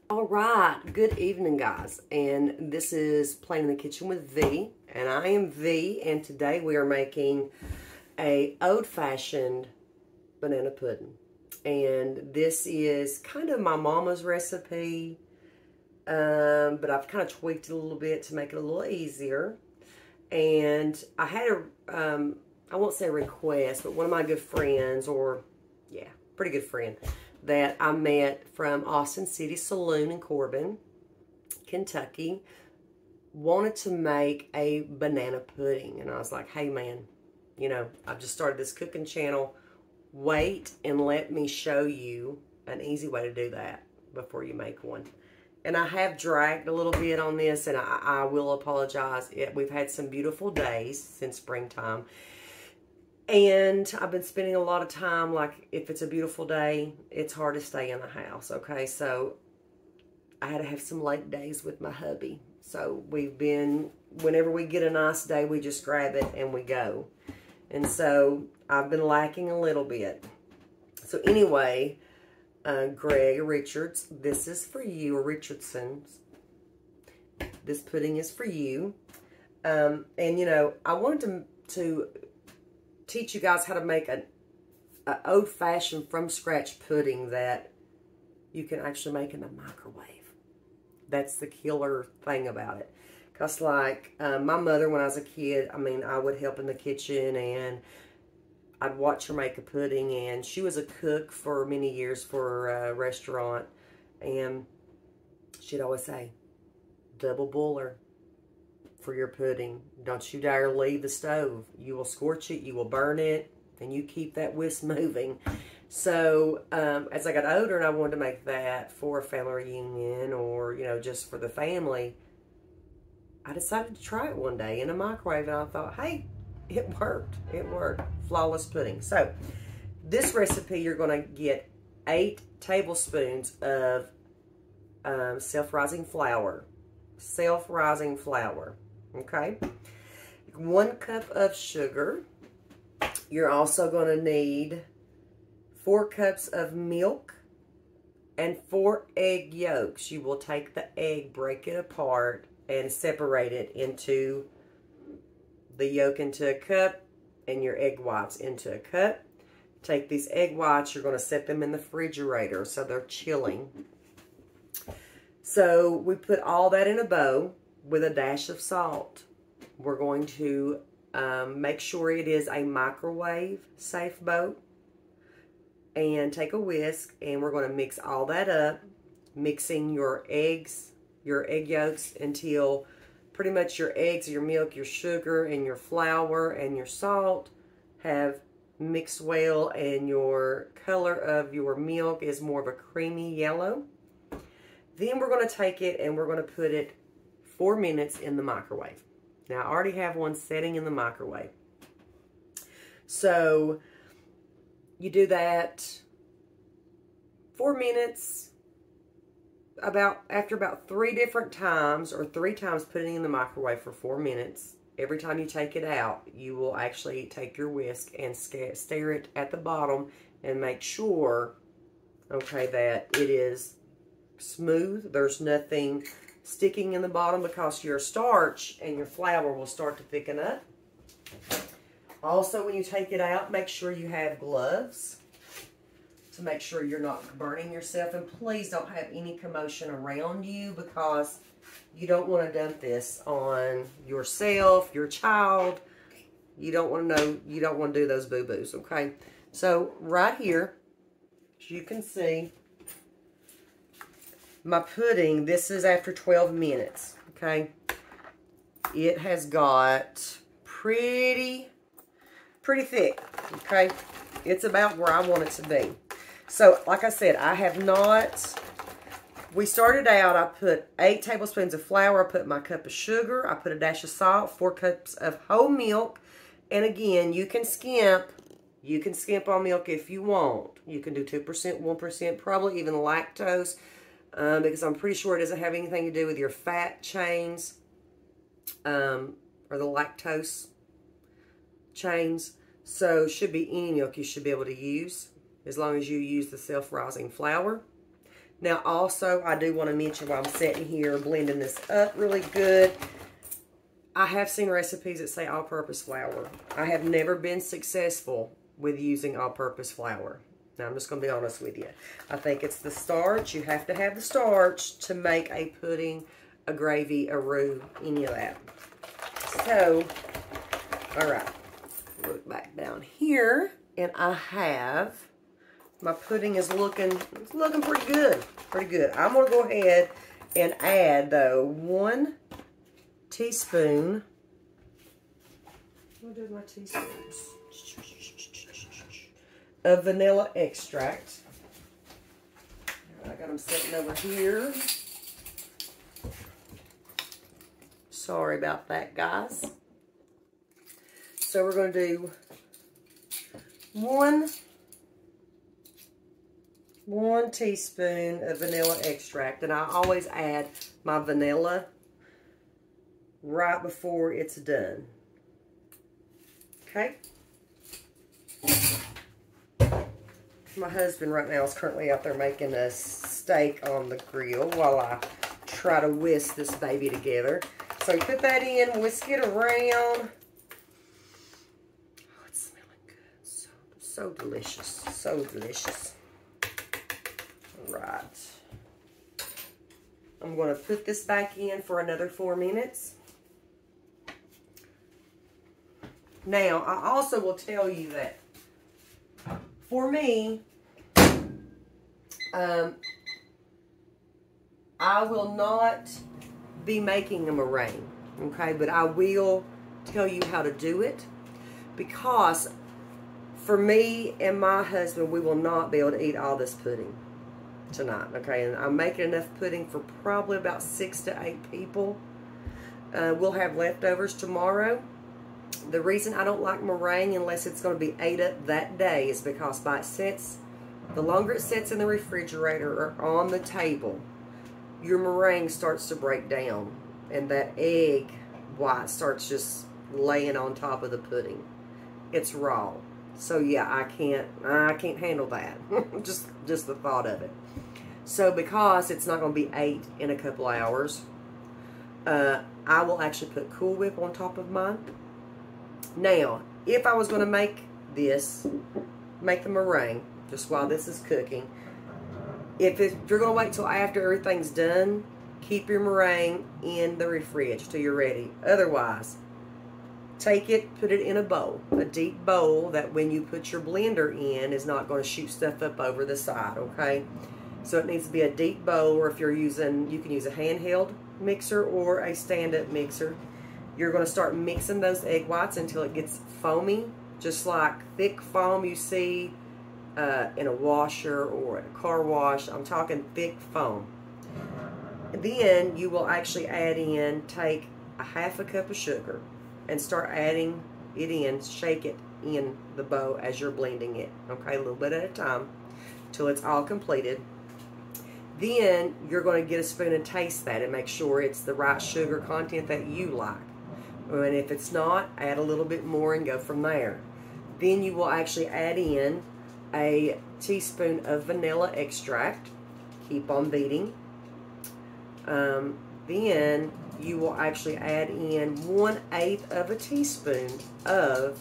All right, good evening, guys. And this is Playing in the Kitchen with V, and I am V, and today we are making a old-fashioned banana pudding. And this is kind of my mama's recipe, but I've kind of tweaked it a little bit to make it a little easier. And I had a, I won't say a request, but one of my good friends, or yeah, pretty good friend, that I met from Austin City Saloon in Corbin, Kentucky, wanted to make a banana pudding. And I was like, hey man, you know, I've just started this cooking channel. Wait and let me show you an easy way to do that before you make one. And I have dragged a little bit on this, and I will apologize. We've had some beautiful days since springtime. And I've been spending a lot of time, like, if it's a beautiful day, it's hard to stay in the house, okay? So I had to have some late days with my hubby. So we've been, whenever we get a nice day, we just grab it and we go. And so I've been lacking a little bit. So anyway, Greg Richards, this is for you, or Richardson's. This pudding is for you. And, you know, I wanted to teach you guys how to make an old-fashioned from-scratch pudding that you can actually make in the microwave. That's the killer thing about it. Because, like, my mother, when I was a kid, I mean, I would help in the kitchen, and I'd watch her make a pudding, and she was a cook for many years for a restaurant, and she'd always say, double boiler for your pudding. Don't you dare leave the stove. You will scorch it, you will burn it, and you keep that whisk moving. So as I got older and I wanted to make that for a family reunion, or, you know, just for the family, I decided to try it one day in a microwave, and I thought, hey, it worked. It worked. Flawless pudding. So this recipe, you're going to get 8 tablespoons of self-rising flour. Self-rising flour. Okay, 1 cup of sugar. You're also going to need 4 cups of milk and 4 egg yolks. You will take the egg, break it apart, and separate it into the yolk into a cup and your egg whites into a cup. Take these egg whites, you're going to set them in the refrigerator so they're chilling. So we put all that in a bowl with a dash of salt. We're going to make sure it is a microwave safe bowl, and take a whisk, and we're going to mix all that up, mixing your eggs, your egg yolks, until pretty much your eggs, your milk, your sugar, and your flour and your salt have mixed well, and your color of your milk is more of a creamy yellow. Then we're going to take it and we're going to put it 4 minutes in the microwave. Now, I already have one setting in the microwave. So, you do that 4 minutes, after about 3 different times, or 3 times putting it in the microwave for 4 minutes. Every time you take it out, you will actually take your whisk and stare it at the bottom and make sure, okay, that it is smooth. There's nothing sticking in the bottom, because your starch and your flour will start to thicken up. Also, when you take it out, make sure you have gloves to make sure you're not burning yourself. And please don't have any commotion around you, because you don't want to dump this on yourself, your child. You don't want to know, you don't want to do those boo-boos, okay? So right here, as you can see, my pudding, this is after 12 minutes, okay? It has got pretty thick, okay? It's about where I want it to be. So, like I said, I have not, we started out, I put 8 tablespoons of flour, I put my cup of sugar, I put a dash of salt, 4 cups of whole milk, and again, you can skimp on milk if you want. You can do 2%, 1%, probably even lactose, because I'm pretty sure it doesn't have anything to do with your fat chains, or the lactose chains. So should be any milk you should be able to use, as long as you use the self-rising flour. Now also, I do want to mention while I'm sitting here blending this up really good, I have seen recipes that say all-purpose flour. I have never been successful with using all-purpose flour. Now, I'm just going to be honest with you. I think it's the starch. You have to have the starch to make a pudding, a gravy, a roux, any of that. So, all right. Look back down here, and I have, my pudding is looking pretty good. Pretty good. I'm going to go ahead and add, though, 1 teaspoon. What are my teaspoons? Of vanilla extract. I got them sitting over here. Sorry about that, guys. So we're going to do one teaspoon of vanilla extract, and I always add my vanilla right before it's done. Okay. My husband right now is currently out there making a steak on the grill while I try to whisk this baby together. So put that in, whisk it around. Oh, it's smelling good. So delicious. So delicious. All right. I'm going to put this back in for another 4 minutes. Now, I also will tell you that for me, I will not be making a meringue, okay? But I will tell you how to do it, because for me and my husband, we will not be able to eat all this pudding tonight, okay? And I'm making enough pudding for probably about 6 to 8 people. We'll have leftovers tomorrow. The reason I don't like meringue unless it's going to be ate up that day is because the longer it sits in the refrigerator or on the table, your meringue starts to break down, and that egg white starts just laying on top of the pudding. It's raw. So yeah, I can't handle that. just the thought of it. So because it's not going to be ate in a couple hours, I will actually put Cool Whip on top of mine. Now, if I was going to make the meringue, just while this is cooking, if you're going to wait till after everything's done, keep your meringue in the fridge till you're ready. Otherwise, take it, put it in a bowl, a deep bowl that when you put your blender in is not going to shoot stuff up over the side, okay? So it needs to be a deep bowl, or if you're using, you can use a handheld mixer or a stand-up mixer. You're going to start mixing those egg whites until it gets foamy, just like thick foam you see in a washer or in a car wash. I'm talking thick foam. And then you will actually take a half a cup of sugar and start adding it in, shake it in the bowl as you're blending it, okay, a little bit at a time till it's all completed. Then you're going to get a spoon and taste that and make sure it's the right sugar content that you like. And if it's not, add a little bit more and go from there. Then you will actually add in a teaspoon of vanilla extract. Keep on beating. Then you will actually add in 1/8 of a teaspoon of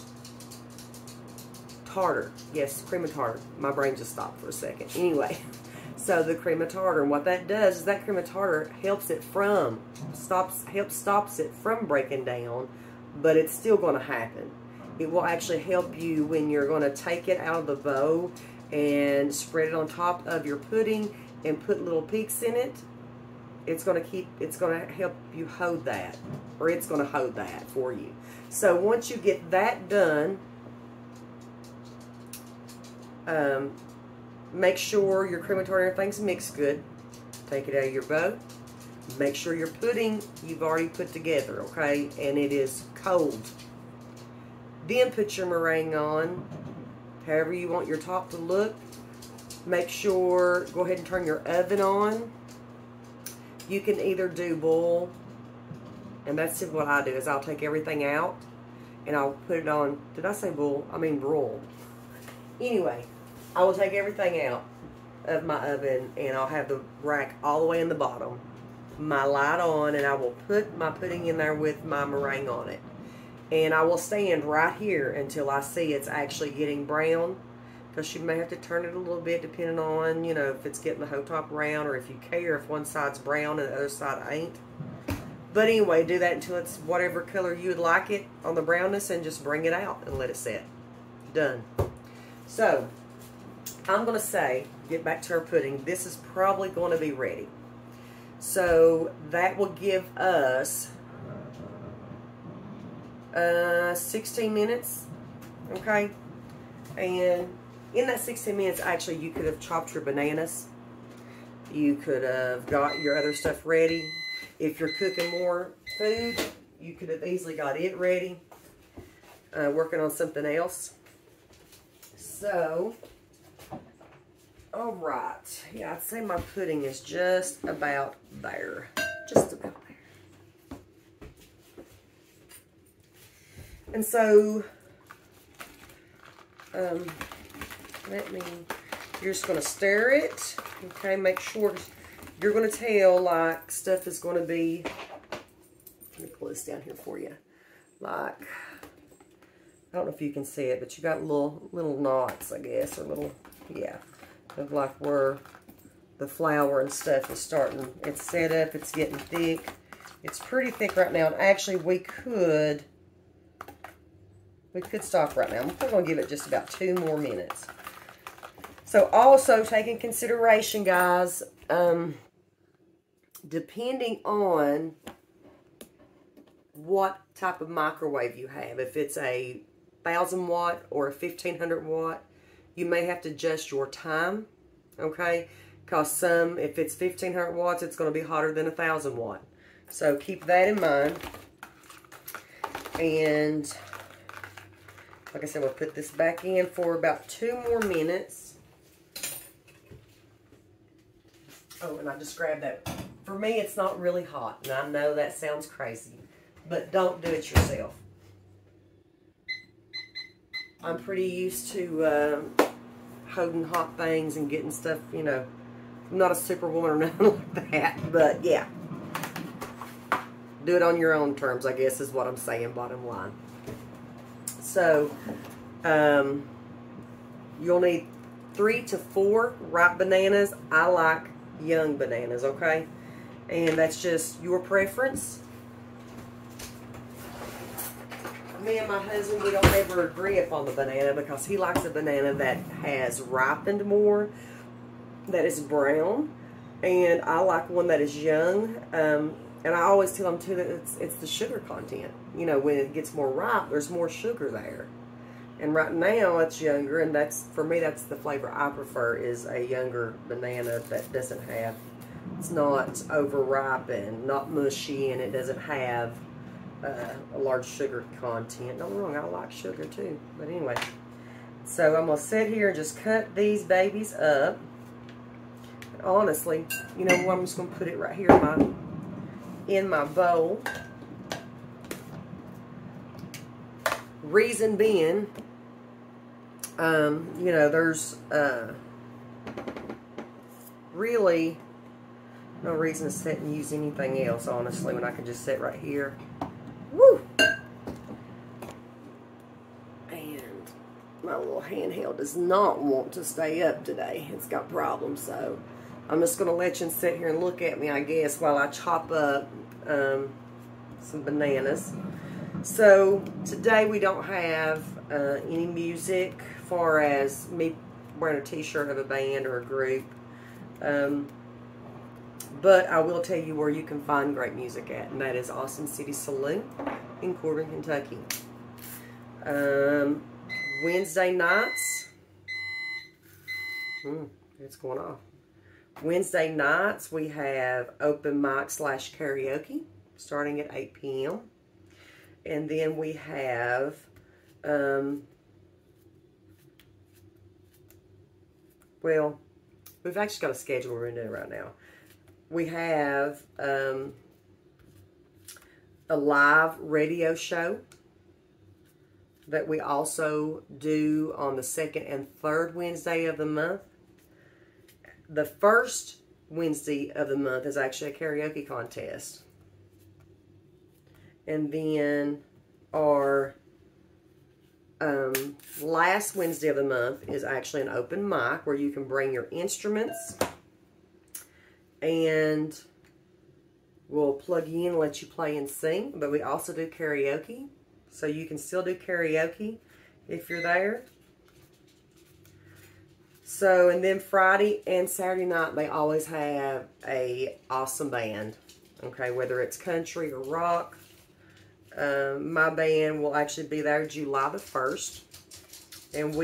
tartar. Yes, cream of tartar. My brain just stopped for a second. Anyway, so the cream of tartar, and what that does is that cream of tartar helps it stops it from breaking down, but it's still going to happen. It will actually help you when you're going to take it out of the bowl and spread it on top of your pudding and put little peaks in it. It's going to help you hold that, or it's going to hold that for you. So once you get that done, make sure your cream of tartar and everything's mixed good. Take it out of your bowl. Make sure your pudding you've already put together, okay, and it is cold. Then put your meringue on, however you want your top to look. Make sure, go ahead and turn your oven on. You can either do boil, and that's what I do, is I'll take everything out and I'll put it on, did I say boil? I mean broil. Anyway, I will take everything out, of my oven, and I'll have the rack all the way in the bottom, my light on, and I will put my pudding in there with my meringue on it. And I will stand right here until I see it's actually getting brown, because you may have to turn it a little bit depending on, you know, if it's getting the whole top brown, or if you care if one side's brown and the other side ain't. But anyway, do that until it's whatever color you would like it on the brownness, and just bring it out and let it set. Done. So, I'm going to say, get back to our pudding, this is probably going to be ready. So, that will give us 16 minutes, okay? And in that 16 minutes, actually, you could have chopped your bananas. You could have got your other stuff ready. If you're cooking more food, you could have easily got it ready, working on something else. So, all right. Yeah, I'd say my pudding is just about there. Just about there. And so, you're just going to stir it. Okay, make sure you're going to tell, like, stuff is going to be, let me pull this down here for you. Like, I don't know if you can see it, but you got little knots, I guess, or little, yeah, of like where the flour and stuff is starting. It's set up, it's getting thick. It's pretty thick right now, and actually we could stop right now. I'm probably going to give it just about 2 more minutes. So also take in consideration, guys, depending on what type of microwave you have, if it's a 1,000 watt or a 1,500 watt, you may have to adjust your time, okay? Because if it's 1,500 watts, it's going to be hotter than 1,000 watt. So keep that in mind. And like I said, we'll put this back in for about 2 more minutes. Oh, and I just grabbed that. For me, it's not really hot, and I know that sounds crazy, but don't do it yourself. I'm pretty used to holding hot things and getting stuff, you know. I'm not a superwoman or nothing like that, but yeah. Do it on your own terms, I guess, is what I'm saying, bottom line. So, you'll need 3 to 4 ripe bananas. I like young bananas, okay? And that's just your preference. Me and my husband, we don't ever agree upon the banana, because he likes a banana that has ripened more, that is brown, and I like one that is young. And I always tell them too that it's the sugar content. You know, when it gets more ripe, there's more sugar there. And right now it's younger, and that's, for me, that's the flavor I prefer, is a younger banana that doesn't have, it's not overripe and not mushy, and it doesn't have a large sugar content. Don't get me wrong, I like sugar too. But anyway, so I'm going to sit here and just cut these babies up. And honestly, you know what, I'm just going to put it right here in my bowl. Reason being, you know, there's really no reason to sit and use anything else, honestly, when I can just sit right here. Woo! And my little handheld does not want to stay up today. It's got problems, so I'm just going to let you sit here and look at me, I guess, while I chop up some bananas. So today we don't have any music, far as me wearing a t-shirt of a band or a group. But I will tell you where you can find great music at, and that is Austin City Saloon in Corbin, Kentucky. Wednesday nights, it's going off. Wednesday nights we have open mic / karaoke starting at 8 p.m. And then we have well, we've actually got a schedule we're doing right now. We have a live radio show that we also do on the 2nd and 3rd Wednesday of the month. the first Wednesday of the month is actually a karaoke contest. And then our last Wednesday of the month is actually an open mic where you can bring your instruments and we'll plug you in and let you play and sing. But we also do karaoke, so you can still do karaoke if you're there. So, and then Friday and Saturday night, they always have a awesome band. Okay, whether it's country or rock. My band will actually be there July the 1st. And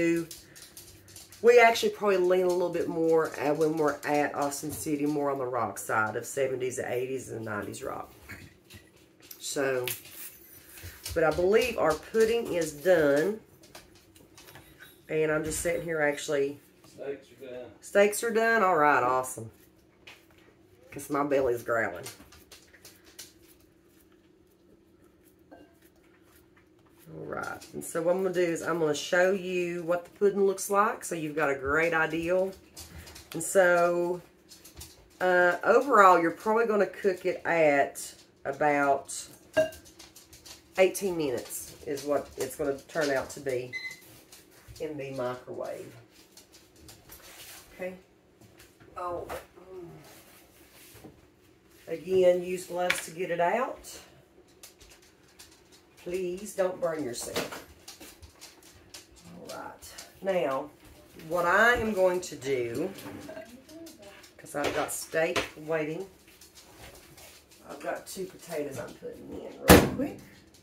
we actually probably lean a little bit more when we're at Austin City, more on the rock side of 70s, 80s, and 90s rock. So, but I believe our pudding is done. And I'm just sitting here actually. Steaks are done. Steaks are done? All right, awesome. Because my belly's growling. All right, and so what I'm going to do is I'm going to show you what the pudding looks like so you've got a great idea. And so, overall, you're probably going to cook it at about 18 minutes is what it's going to turn out to be in the microwave. Okay. Oh. Again, use gloves to get it out. Please don't burn yourself. All right. Now, what I am going to do, because I've got steak waiting, I've got 2 potatoes I'm putting in real quick.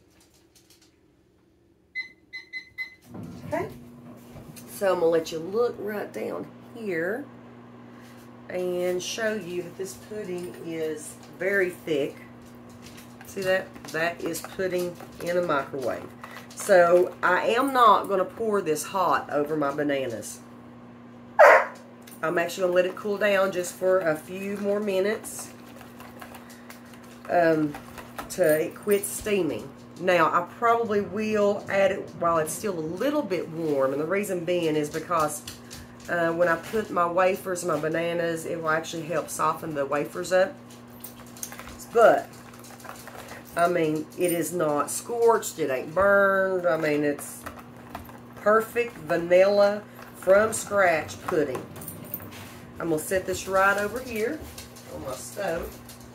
Okay. So I'm going to let you look right down here and show you that this pudding is very thick. See that? That is pudding in a microwave. So I am not going to pour this hot over my bananas. I'm actually going to let it cool down just for a few more minutes to it quit steaming. Now, I probably will add it while it's still a little bit warm. And the reason being is because when I put my wafers and my bananas, it will actually help soften the wafers up. But, I mean, it is not scorched. It ain't burned. I mean, it's perfect vanilla from scratch pudding. I'm going to set this right over here on my stove.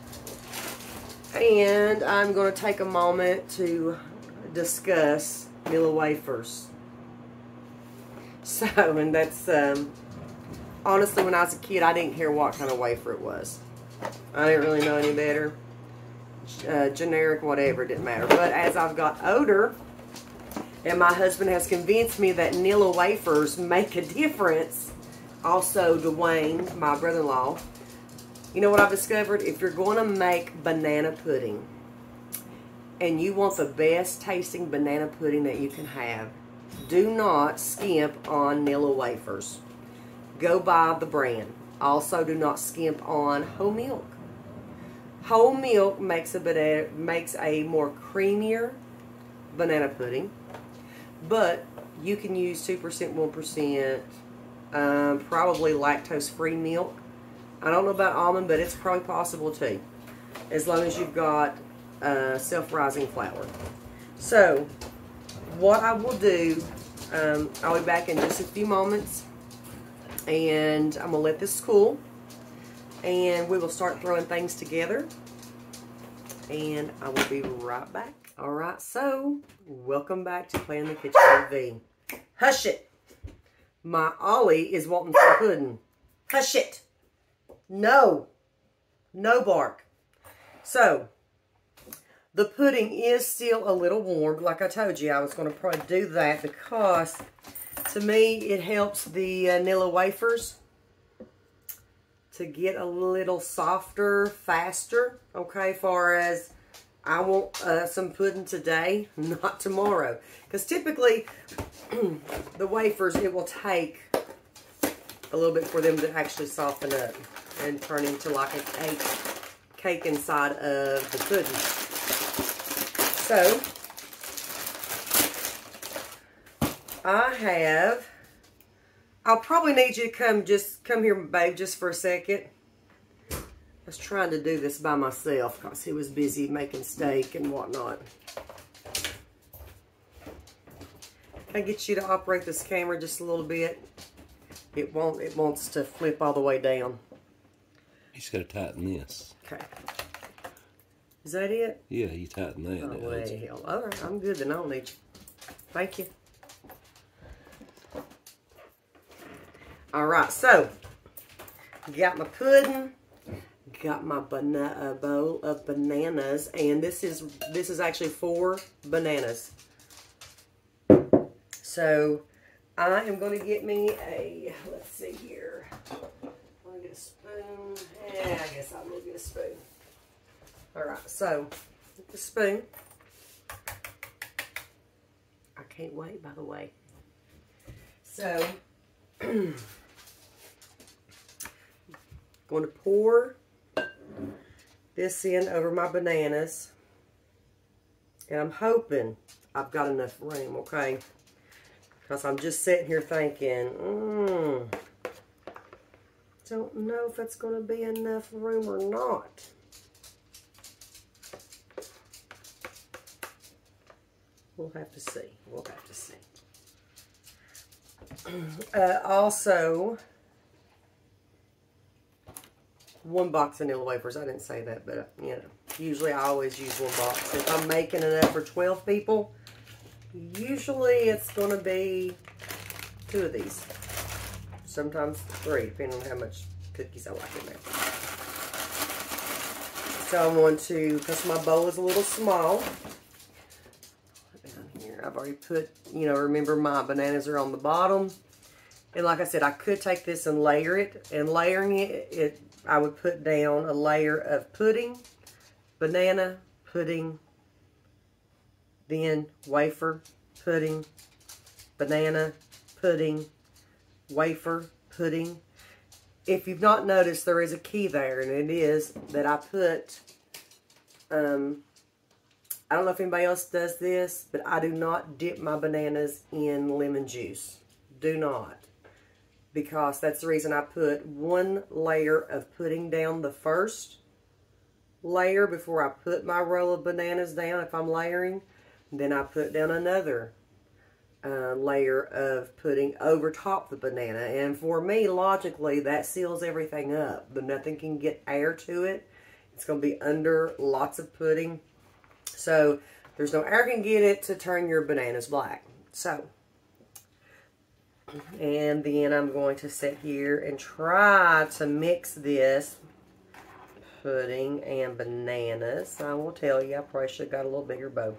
And I'm going to take a moment to discuss Nella wafers. So, and that's, honestly, when I was a kid, I didn't care what kind of wafer it was. I didn't really know any better. Generic, whatever, it didn't matter. But as I've got older, and my husband has convinced me that Nella wafers make a difference, also Dwayne, my brother-in-law, you know what I've discovered? If you're going to make banana pudding and you want the best tasting banana pudding that you can have, do not skimp on Nella wafers. Go buy the brand. Also, do not skimp on whole milk. Whole milk makes a more creamier banana pudding, but you can use 2%, 1%, probably lactose-free milk. I don't know about almond, but it's probably possible too, as long as you've got self-rising flour. So, what I will do, I'll be back in just a few moments, and I'm going to let this cool, and we will start throwing things together, and I will be right back. Alright, so, welcome back to Playing in the Kitchen with V. Hush it! My Ollie is wanting some pudding. Hush it! No. No bark. So, the pudding is still a little warm. Like I told you, I was going to probably do that because, to me, it helps the Nella wafers to get a little softer, faster. Okay, far as I want some pudding today, not tomorrow. Because typically, the wafers, it will take a little bit for them to actually soften up and turn into like a cake inside of the pudding. So, I have I'll probably need you to come here, babe, just for a second. I was trying to do this by myself because he was busy making steak and whatnot. Can I get you to operate this camera just a little bit? It wants to flip all the way down. He's got to tighten this. Okay. Is that it? Yeah, you tighten that. Oh, well. All right, I'm good then. I don't need you. Thank you. All right, so got my pudding, got my bowl of bananas, and this is actually 4 bananas. So I am going to get me a, let's see here. I'm going to get a spoon. Yeah, I guess I will get a spoon. All right, so get the spoon. I can't wait, by the way. So going to pour this in over my bananas. And I'm hoping I've got enough room, okay? Because I'm just sitting here thinking, don't know if it's going to be enough room or not. We'll have to see. We'll have to see. Also, 1 box of Nella wafers. I didn't say that, but you know, usually I always use 1 box. If I'm making enough for 12 people, usually it's going to be 2 of these. Sometimes 3, depending on how much cookies I like in there. So I'm going to, because my bowl is a little small, down here, I've already put, you know, remember my bananas are on the bottom. And like I said, I could take this and layer it. And layering it, I would put down a layer of pudding, banana, pudding, then wafer, pudding, banana, pudding, wafer, pudding. If you've not noticed, there is a key there, and it is that I put, I don't know if anybody else does this, but I do not dip my bananas in lemon juice. Do not. Because that's the reason I put 1 layer of pudding down the first layer before I put my roll of bananas down if I'm layering. Then I put down another layer of pudding over top the banana. And for me, logically, that seals everything up. But nothing can get air to it. It's going to be under lots of pudding. So there's no air can get it to turn your bananas black. So, and then I'm going to sit here and try to mix this pudding and bananas. I will tell you, I probably should have got a little bigger bowl.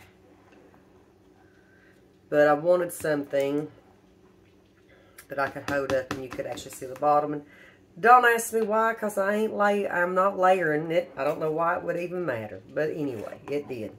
But I wanted something that I could hold up and you could actually see the bottom. And don't ask me why, because I'm not layering it. I don't know why it would even matter. But anyway, it did.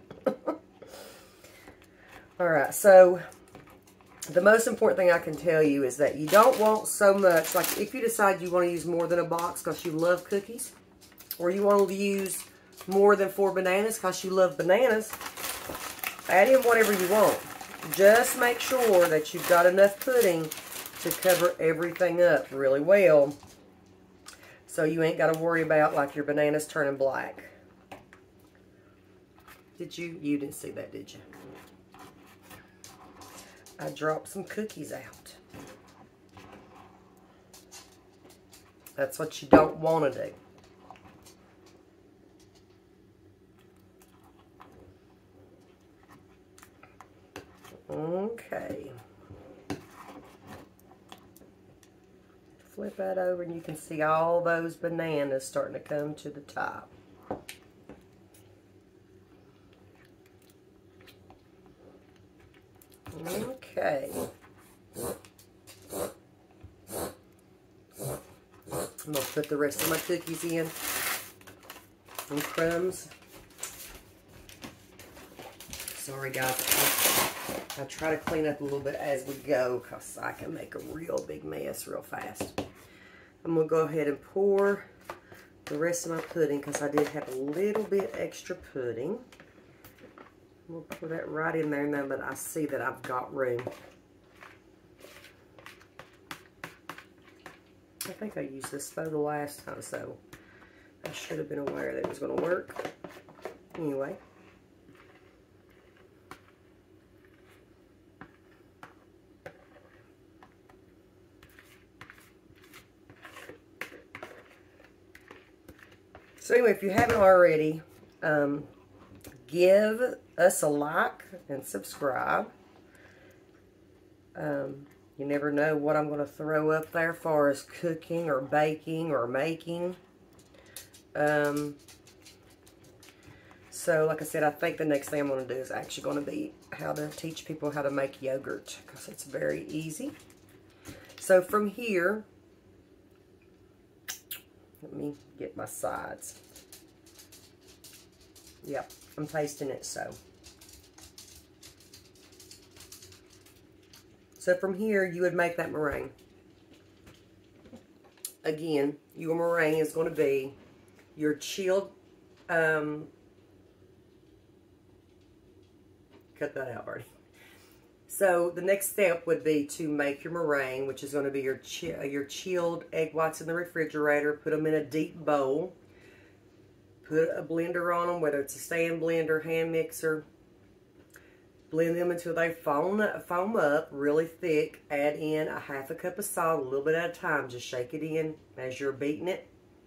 Alright, so the most important thing I can tell you is that you don't want so much, like if you decide you want to use more than a box because you love cookies, or you want to use more than 4 bananas because you love bananas, add in whatever you want. Just make sure that you've got enough pudding to cover everything up really well, so you ain't got to worry about like your bananas turning black. Did you? You didn't see that, did you? I dropped some cookies out. That's what you don't want to do. Okay. Flip that over and you can see all those bananas starting to come to the top. Okay. I'm going to put the rest of my cookies in. And crumbs. Sorry guys, I try to clean up a little bit as we go because I can make a real big mess real fast. I'm going to go ahead and pour the rest of my pudding because I did have a little bit extra pudding. We'll put that right in there now that I see that I've got room. I think I used this photo the last time, so I should have been aware that it was going to work. Anyway. So anyway, if you haven't already, give us a like and subscribe. You never know what I'm going to throw up there as far as cooking or baking or making. So like I said, I think the next thing I'm going to do is actually going to be how to teach people how to make yogurt, because it's very easy. So from here, let me get my sides. Yep, I'm tasting it so. So from here, you would make that meringue. Again, your meringue is going to be your chilled, cut that out, Bertie. So the next step would be to make your meringue, which is going to be your chilled egg whites in the refrigerator. Put them in a deep bowl. Put a blender on them, whether it's a stand blender, hand mixer. Blend them until they foam up really thick. Add in a half a cup of salt, a little bit at a time. Just shake it in as you're beating it.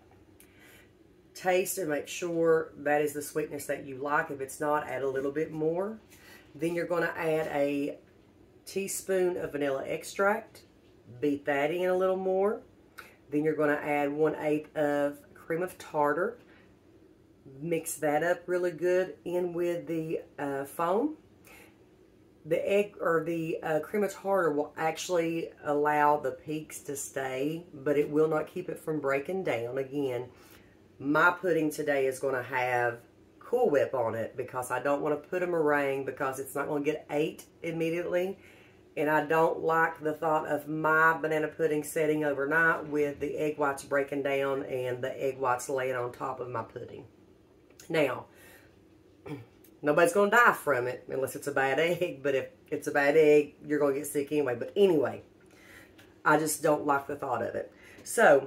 Taste and make sure that is the sweetness that you like. If it's not, add a little bit more. Then you're going to add a teaspoon of vanilla extract. Beat that in a little more. Then you're going to add 1/8 of cream of tartar. Mix that up really good in with the foam. The egg or the cream of tartar will actually allow the peaks to stay, but it will not keep it from breaking down. Again, my pudding today is going to have Cool Whip on it because I don't want to put a meringue because it's not going to get ate immediately. And I don't like the thought of my banana pudding setting overnight with the egg whites breaking down and the egg whites laying on top of my pudding. Now, nobody's going to die from it unless it's a bad egg. But if it's a bad egg, you're going to get sick anyway. But anyway, I just don't like the thought of it. So,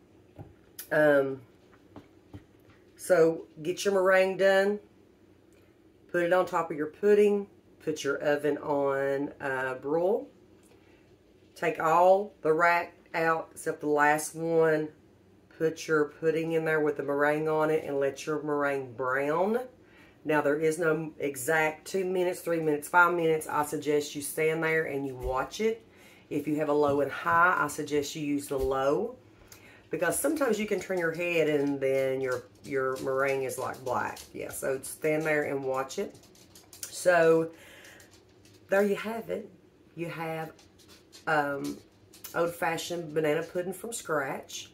get your meringue done. Put it on top of your pudding. Put your oven on broil. Take all the rack out except the last one. Put your pudding in there with the meringue on it and let your meringue brown. Now, there is no exact 2 minutes, 3 minutes, 5 minutes. I suggest you stand there and you watch it. If you have a low and high, I suggest you use the low. Because sometimes you can turn your head and then your meringue is like black. Yeah, so stand there and watch it. So, there you have it. You have old-fashioned banana pudding from scratch.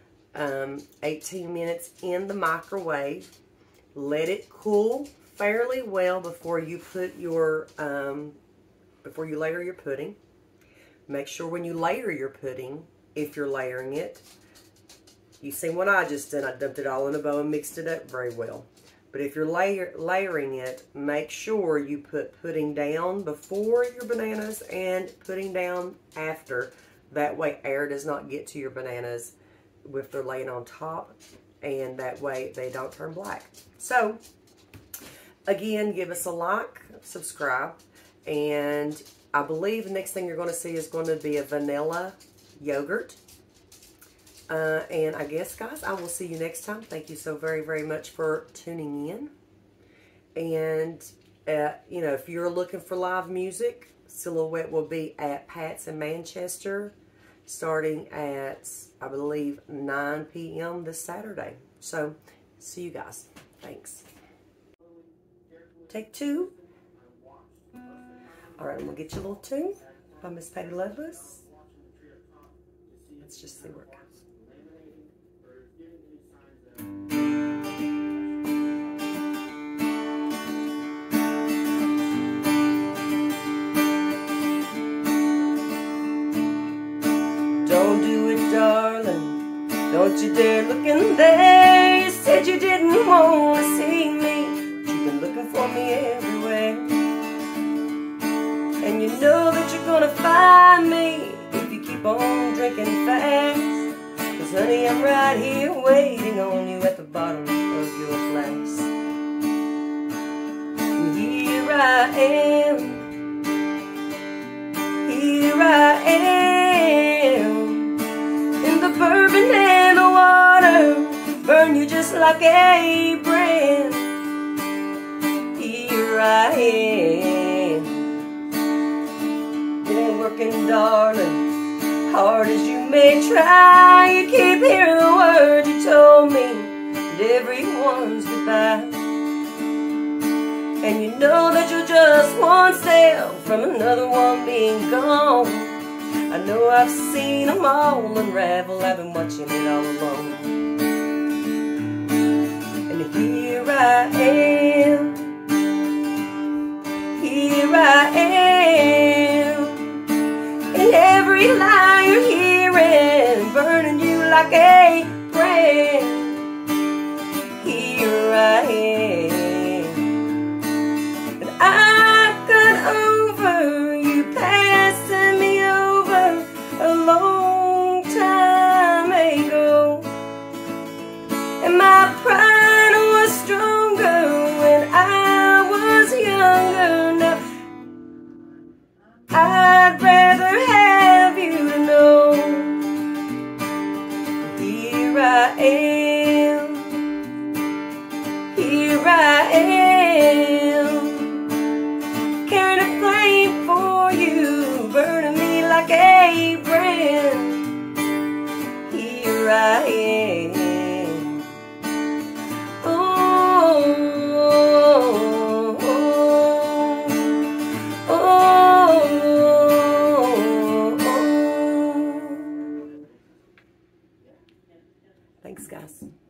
18 minutes in the microwave. Let it cool fairly well before you put your before you layer your pudding. Make sure when you layer your pudding, if you're layering it, you see what I just did. I dumped it all in a bowl and mixed it up very well. But if you're layering it, make sure you put pudding down before your bananas and pudding down after. That way air does not get to your bananas if they're laying on top, and that way they don't turn black. So, again, give us a like, subscribe, and I believe the next thing you're going to see is going to be a vanilla yogurt. And I guess, guys, I will see you next time. Thank you so very, very much for tuning in. And, you know, if you're looking for live music, Silhouette will be at Pat's in Manchester starting at, I believe, 9 p.m. this Saturday. So, see you guys. Thanks. Take two. All right, I'm going to get you a little tune by Miss Patty Loveless. Let's just see where it goes. Don't do it, darling. Don't you dare look in there. You said you didn't want to see me, but you've been looking for me everywhere. And you know that you're gonna find me if you keep on drinking fast. 'cause honey, I'm right here waiting on you at the bottom of your glass. And here I am, here I am, in the bourbon and the water, burn you just like a brand. Here I am, been working, darling, hard as you may try. You keep hearing the words you told me, and everyone's goodbye. And you know that you're just one step from another one being gone. I know I've seen them all unravel, I've been watching it all along. And here I am, here I am, and every lie you're hearing, burning you like a brand. Here I am, and I got over you passing me over a long time ago, and my pride was stronger when I was younger. Now I'd rather have you to know. Here I am, here I am, carrying a flame for you, burning me like a brand. Here I am, oh, oh, oh, oh. Thanks, guys.